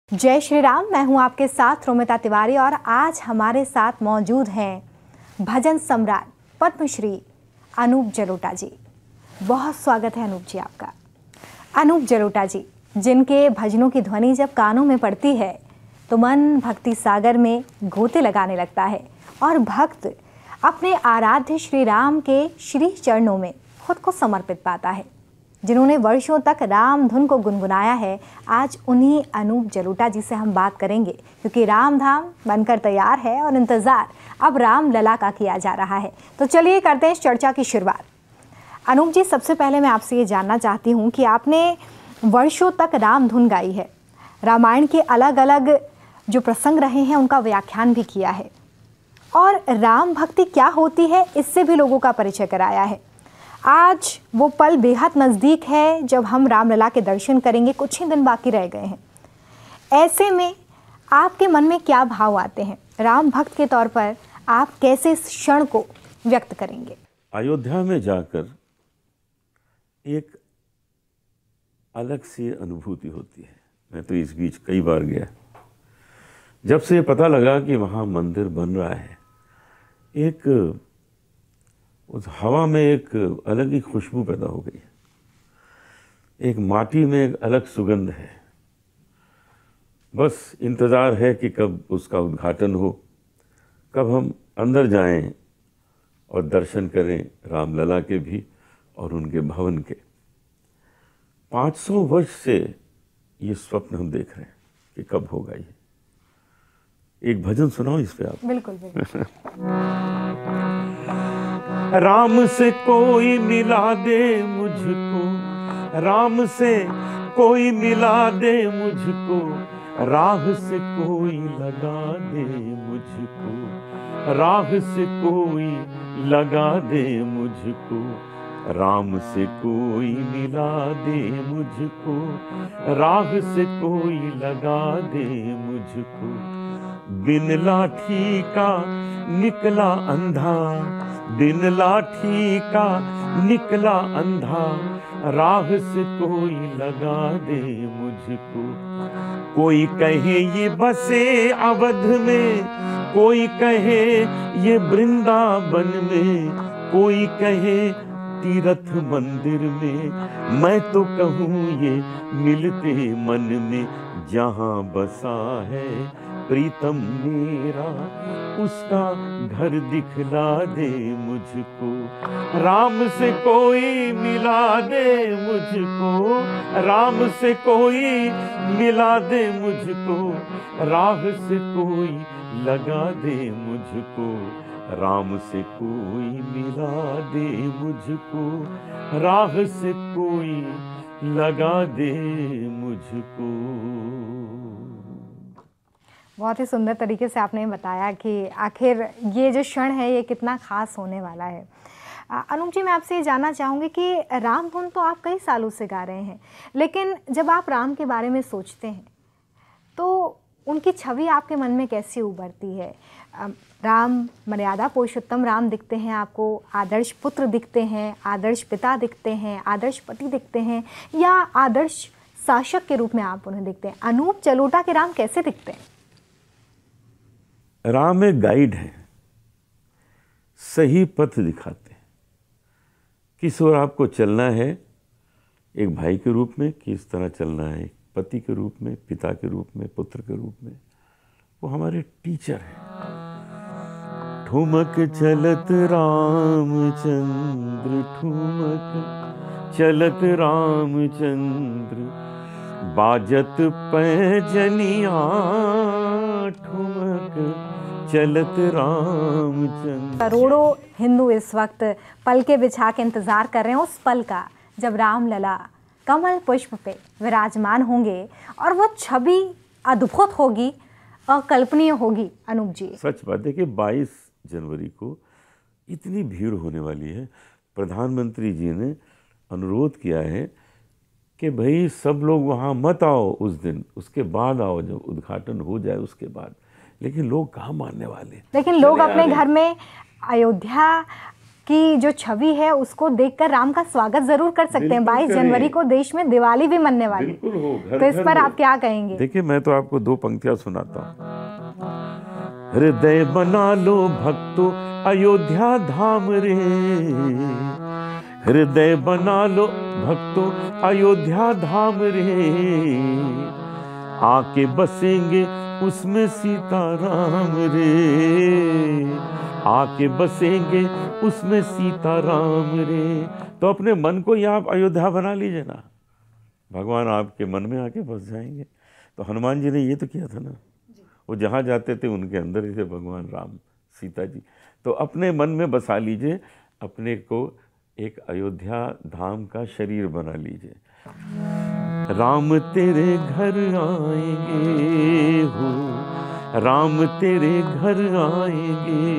जय श्री राम। मैं हूं आपके साथ रोमिता तिवारी और आज हमारे साथ मौजूद हैं भजन सम्राट पद्मश्री अनूप जलोटा जी। बहुत स्वागत है अनूप जी आपका। अनूप जलोटा जी, जिनके भजनों की ध्वनि जब कानों में पड़ती है तो मन भक्ति सागर में गोते लगाने लगता है और भक्त अपने आराध्य श्री राम के श्री चरणों में खुद को समर्पित पाता है। जिन्होंने वर्षों तक राम धुन को गुनगुनाया है, आज उन्हीं अनूप जलोटा जी से हम बात करेंगे, क्योंकि राम धाम बनकर तैयार है और इंतज़ार अब राम लला का किया जा रहा है। तो चलिए करते हैं इस चर्चा की शुरुआत। अनूप जी, सबसे पहले मैं आपसे ये जानना चाहती हूँ कि आपने वर्षों तक राम धुन गाई है, रामायण के अलग अलग जो प्रसंग रहे हैं उनका व्याख्यान भी किया है और राम भक्ति क्या होती है इससे भी लोगों का परिचय कराया है। आज वो पल बेहद नज़दीक है जब हम रामलला के दर्शन करेंगे, कुछ ही दिन बाकी रह गए हैं। ऐसे में आपके मन में क्या भाव आते हैं? राम भक्त के तौर पर आप कैसे इस क्षण को व्यक्त करेंगे? अयोध्या में जाकर एक अलग सी अनुभूति होती है। मैं तो इस बीच कई बार गया। जब से पता लगा कि वहाँ मंदिर बन रहा है, एक उस हवा में एक अलग ही खुशबू पैदा हो गई। एक माटी में एक अलग सुगंध है। बस इंतज़ार है कि कब उसका उद्घाटन हो, कब हम अंदर जाएं और दर्शन करें रामलला के भी और उनके भवन के। 500 वर्ष से ये स्वप्न हम देख रहे हैं कि कब होगा ये। एक भजन सुनाओ इस पे आप। बिल्कुल बिल्कुल। राम से कोई मिला दे मुझको, राम से कोई मिला दे मुझको, राह से कोई लगा दे मुझको, राह से कोई लगा दे मुझको, राम से कोई मिला दे मुझको, राह से कोई लगा दे मुझको। बिन लाठी का निकला अंधा, बिन लाठी का निकला अंधा, राह से कोई लगा दे मुझको। कोई कहे ये बसे अवध में, कोई कहे ये वृंदावन में, कोई कहे तीर्थ मंदिर में, मैं तो कहूँ ये मिलते मन में। जहाँ बसा है प्रीतम मेरा, उसका घर दिखला दे मुझको। राम से कोई मिला दे मुझको, राम से कोई मिला दे मुझको, राह से कोई लगा दे मुझको, राम से कोई मिला दे मुझको, राह से कोई लगा दे मुझको। बहुत ही सुंदर तरीके से आपने बताया कि आखिर ये जो क्षण है ये कितना खास होने वाला है। अनूप जी, मैं आपसे ये जानना चाहूँगी कि राम धुन तो आप कई सालों से गा रहे हैं, लेकिन जब आप राम के बारे में सोचते हैं तो उनकी छवि आपके मन में कैसी उभरती है? राम मर्यादा पुरुषोत्तम राम दिखते हैं आपको, आदर्श पुत्र दिखते हैं, आदर्श पिता दिखते हैं, आदर्श पति दिखते हैं, या आदर्श शासक के रूप में आप उन्हें दिखते हैं? अनूप जलोटा के राम कैसे दिखते हैं? राम एक गाइड है, सही पथ दिखाते हैं। किस ओर आपको चलना है, एक भाई के रूप में किस तरह चलना है, एक पति के रूप में, पिता के रूप में, पुत्र के रूप में। वो हमारे टीचर हैं। ठुमक चलत रामचंद्र, ठुमक चलत रामचंद्र, बाजत पैजनिया, ठुमक चलत रामचंद्र। करोड़ों हिंदू इस वक्त पल के बिछा के इंतजार कर रहे हैं उस पल का जब रामलला कमल पुष्प पे विराजमान होंगे और वो छवि अद्भुत होगी, अकल्पनीय होगी। अनूप जी, सच बात है कि 22 जनवरी को इतनी भीड़ होने वाली है। प्रधानमंत्री जी ने अनुरोध किया है कि भाई सब लोग वहाँ मत आओ उस दिन, उसके बाद आओ, जब उद्घाटन हो जाए उसके बाद। लेकिन लोग कहाँ मानने वाले? लेकिन लोग अपने घर में अयोध्या की जो छवि है उसको देखकर राम का स्वागत जरूर कर सकते हैं। 22 जनवरी को देश में दिवाली भी मनने वाली, बिल्कुल हो, घर तो इस घर पर हो। आप क्या कहेंगे? देखिए, मैं तो आपको 2 पंक्तियां सुनाता हूँ। हृदय बना लो भक्तों अयोध्या धाम रे, हृदय बना लो भक्तों अयोध्या धाम रे, आके बसेंगे उसमें सीताराम रे, आके बसेंगे उसमें सीताराम रे। तो अपने मन को ही आप अयोध्या बना लीजिए ना, भगवान आपके मन में आके बस जाएंगे। तो हनुमान जी ने ये तो किया था ना, वो जहाँ जाते थे उनके अंदर ही थे भगवान राम, सीता जी। तो अपने मन में बसा लीजिए, अपने को एक अयोध्या धाम का शरीर बना लीजिए। राम तेरे घर आएंगे हो, राम तेरे घर आएंगे,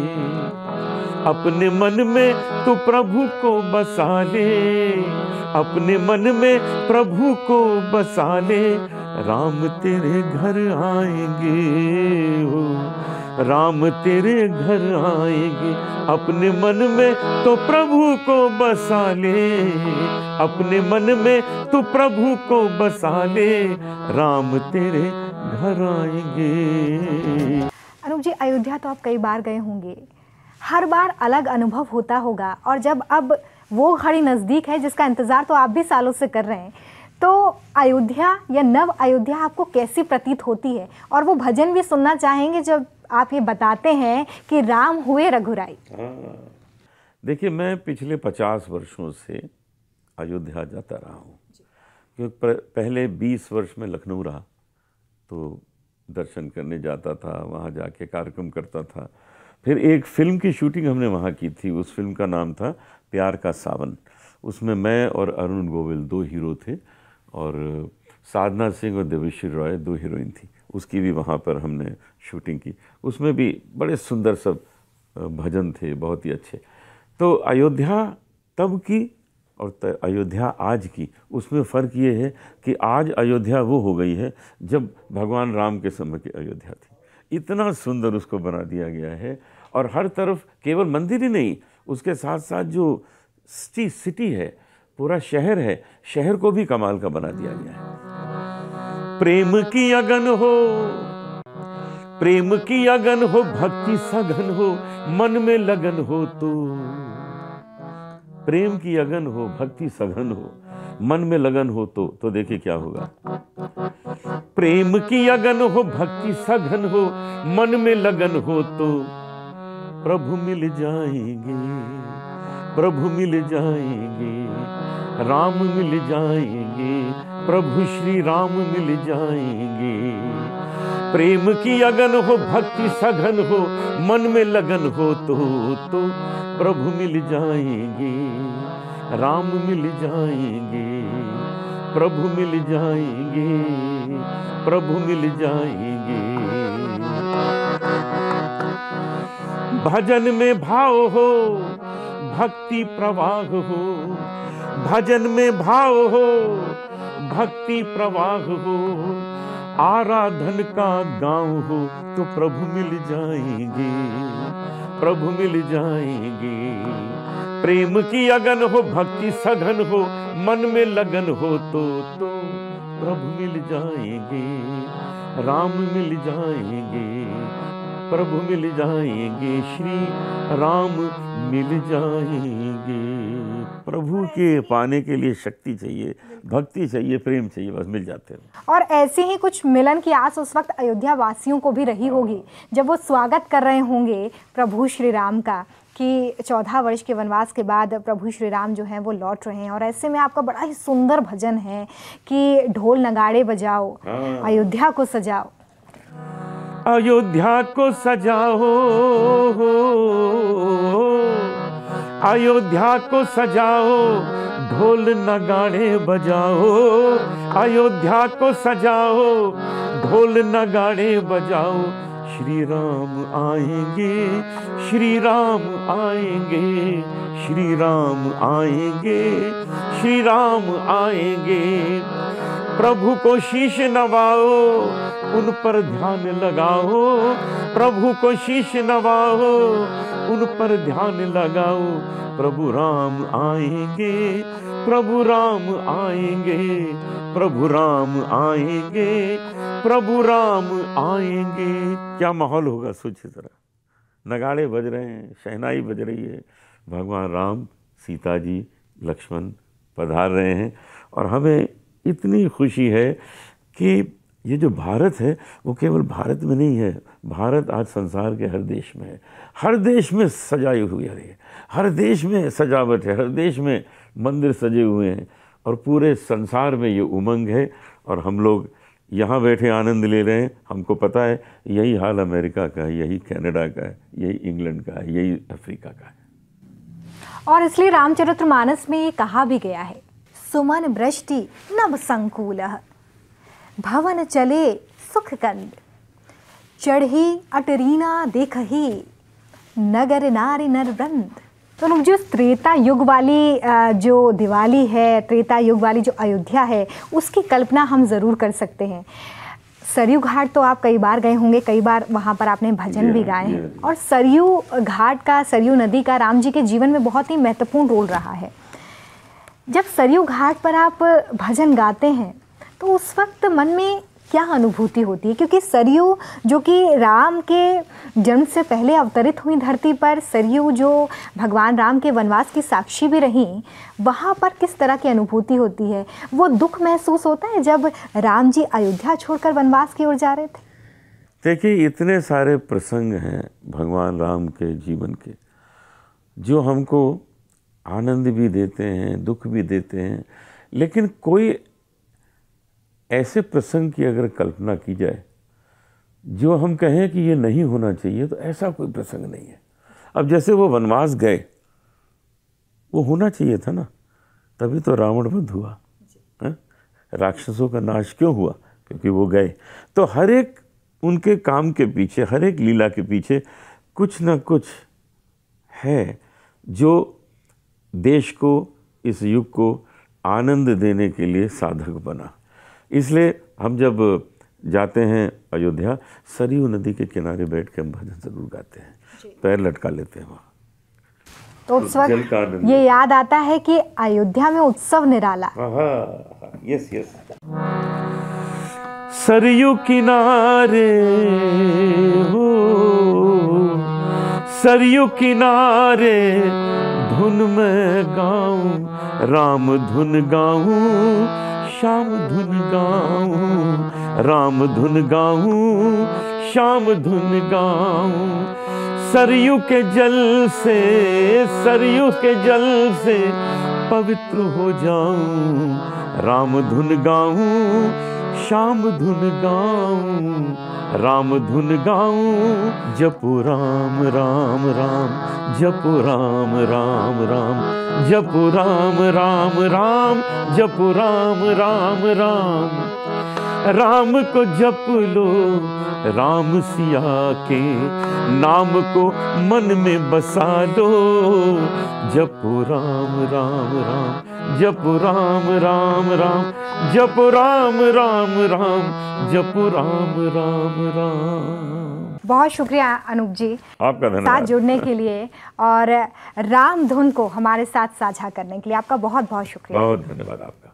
अपने मन में तू प्रभु को बसा ले, अपने मन में प्रभु को बसा ले, राम तेरे घर आएंगे हो, राम तेरे घर आएंगे, अपने मन में तो प्रभु को बसा ले, अपने मन में तो प्रभु को बसा ले, राम तेरे घर आएंगे। अनूप जी, अयोध्या तो आप कई बार गए होंगे, हर बार अलग अनुभव होता होगा, और जब अब वो घड़ी नज़दीक है जिसका इंतज़ार तो आप भी सालों से कर रहे हैं, तो अयोध्या या नव अयोध्या आपको कैसी प्रतीत होती है? और वो भजन भी सुनना चाहेंगे जब आप ये बताते हैं कि राम हुए रघुराई। देखिए, मैं पिछले 50 वर्षों से अयोध्या जाता रहा हूँ, क्योंकि पहले 20 वर्ष में लखनऊ रहा, तो दर्शन करने जाता था, वहाँ जाके कार्यक्रम करता था। फिर एक फ़िल्म की शूटिंग हमने वहाँ की थी, उस फिल्म का नाम था प्यार का सावन। उसमें मैं और अरुण गोविल 2 हीरो थे, और साधना सिंह और देवेश्री रॉय 2 हीरोइन थी। उसकी भी वहाँ पर हमने शूटिंग की। उसमें भी बड़े सुंदर सब भजन थे, बहुत ही अच्छे। तो अयोध्या तब की और अयोध्या आज की, उसमें फ़र्क ये है कि आज अयोध्या वो हो गई है जब भगवान राम के समय की अयोध्या थी। इतना सुंदर उसको बना दिया गया है, और हर तरफ केवल मंदिर ही नहीं, उसके साथ साथ जो सिटी है, पूरा शहर है, शहर को भी कमाल का बना दिया गया है। प्रेम की अगन हो, प्रेम की अगन हो, भक्ति सघन हो, मन में लगन हो तो, प्रेम की अगन हो, भक्ति सघन हो, मन में लगन हो तो देखिए क्या होगा। प्रेम की अगन हो, भक्ति सघन हो, मन में लगन हो तो, प्रभु मिल जाएंगे, प्रभु मिल जाएंगे, राम मिल जाएंगे, प्रभु श्री राम मिल जाएंगे। प्रेम की अगन हो, भक्ति सघन हो, मन में लगन हो तो प्रभु मिल जाएंगे, राम मिल जाएंगे, प्रभु मिल जाएंगे, प्रभु मिल जाएंगे। भजन में भाव हो, भक्ति प्रवाह हो, भजन में भाव हो, भक्ति प्रवाह हो, आराधन का गाँव हो तो प्रभु मिल जाएंगे, प्रभु मिल जाएंगे। प्रेम की अगन हो, भक्ति सघन हो, मन में लगन हो तो प्रभु मिल जाएंगे, राम मिल जाएंगे, प्रभु मिल जाएंगे, श्री राम मिल जाएंगे। प्रभु के पाने के लिए शक्ति चाहिए, भक्ति चाहिए, प्रेम चाहिए, बस मिल जाते हैं। और ऐसी ही कुछ मिलन की आस उस वक्त अयोध्या वासियों को भी रही होगी जब वो स्वागत कर रहे होंगे प्रभु श्री राम का, कि 14 वर्ष के वनवास के बाद प्रभु श्री राम जो हैं वो लौट रहे हैं। और ऐसे में आपका बड़ा ही सुंदर भजन है कि ढोल नगाड़े बजाओ, अयोध्या को सजाओ, अयोध्या को सजाओ, अयोध्या को सजाओ, ढोल नगाड़े बजाओ, अयोध्या को सजाओ, ढोल नगाड़े बजाओ। श्री राम आएंगे, श्री राम आएंगे, श्री राम आएंगे, श्री राम आएंगे। प्रभु को शीश नवाओ, उन पर ध्यान लगाओ, प्रभु को शीश नवाओ, उन पर ध्यान लगाओ, प्रभु राम आएंगे, प्रभु राम आएंगे, प्रभु राम आएंगे, प्रभु राम आएंगे। क्या माहौल होगा सोचिए जरा, नगाड़े बज रहे हैं, शहनाई बज रही है, भगवान राम, सीता जी, लक्ष्मण पधार रहे हैं और हमें इतनी खुशी है कि ये जो भारत है वो केवल भारत में नहीं है, भारत आज संसार के हर देश में है, हर देश में सजाई हुई है, हर देश में सजावट है, हर देश में मंदिर सजे हुए हैं और पूरे संसार में ये उमंग है और हम लोग यहाँ बैठे आनंद ले रहे हैं। हमको पता है यही हाल अमेरिका का है, यही कनाडा का है, यही इंग्लैंड का है, यही अफ्रीका का है। और इसलिए रामचरितमानस में ये कहा भी गया है, सुमन वृष्टि नभ संकुलः, भवन चले सुख कंद, चढ़ी अटरीना देखही, नगर नारी नरवृंद। तो लोग जो त्रेता युग वाली जो दिवाली है, त्रेता युग वाली जो अयोध्या है, उसकी कल्पना हम ज़रूर कर सकते हैं। सरयू घाट तो आप कई बार गए होंगे, कई बार वहाँ पर आपने भजन भी गाए हैं और सरयू घाट का, सरयू नदी का राम जी के जीवन में बहुत ही महत्वपूर्ण रोल रहा है। जब सरयू घाट पर आप भजन गाते हैं तो उस वक्त मन में क्या अनुभूति होती है? क्योंकि सरयू जो कि राम के जन्म से पहले अवतरित हुई धरती पर, सरयू जो भगवान राम के वनवास की साक्षी भी रही, वहाँ पर किस तरह की अनुभूति होती है? वो दुख महसूस होता है जब राम जी अयोध्या छोड़कर वनवास की ओर जा रहे थे? देखिए, इतने सारे प्रसंग हैं भगवान राम के जीवन के जो हमको आनंद भी देते हैं, दुख भी देते हैं, लेकिन कोई ऐसे प्रसंग की अगर कल्पना की जाए जो हम कहें कि ये नहीं होना चाहिए, तो ऐसा कोई प्रसंग नहीं है। अब जैसे वो वनवास गए, वो होना चाहिए था ना, तभी तो रावण वध हुआ है? राक्षसों का नाश क्यों हुआ? क्योंकि वो गए। तो हर एक उनके काम के पीछे, हर एक लीला के पीछे कुछ ना कुछ है जो देश को, इस युग को आनंद देने के लिए साधक बना। इसलिए हम जब जाते हैं अयोध्या, सरयू नदी के किनारे बैठ के हम भजन जरूर गाते हैं, पैर लटका लेते हैं वहाँ। तो उस वक्त ये याद आता है कि अयोध्या में उत्सव निराला। Yes yes. सरयू किनारे हो, सरयू किनारे धुन में गाऊं, राम धुन गाऊं, श्याम धुन गाऊं, राम धुन गाऊं, श्याम धुन गाऊं। सरयू के जल से, सरयू के जल से पवित्र हो जाऊं, राम धुन गाऊं, श्याम धुन गाऊं, राम धुन गाऊं। जपो राम राम राम, जपो राम राम राम, जपो राम राम राम, जपो राम राम राम। राम को जप लो, राम सिया के नाम को मन में बसा लो। जपो राम राम राम, जपो राम राम राम, जपो राम राम राम, जपो राम राम राम। बहुत शुक्रिया अनूप जी, आपका धन्यवाद साथ जुड़ने के लिए और राम धुन को हमारे साथ साझा करने के लिए आपका बहुत बहुत शुक्रिया। बहुत धन्यवाद आपका।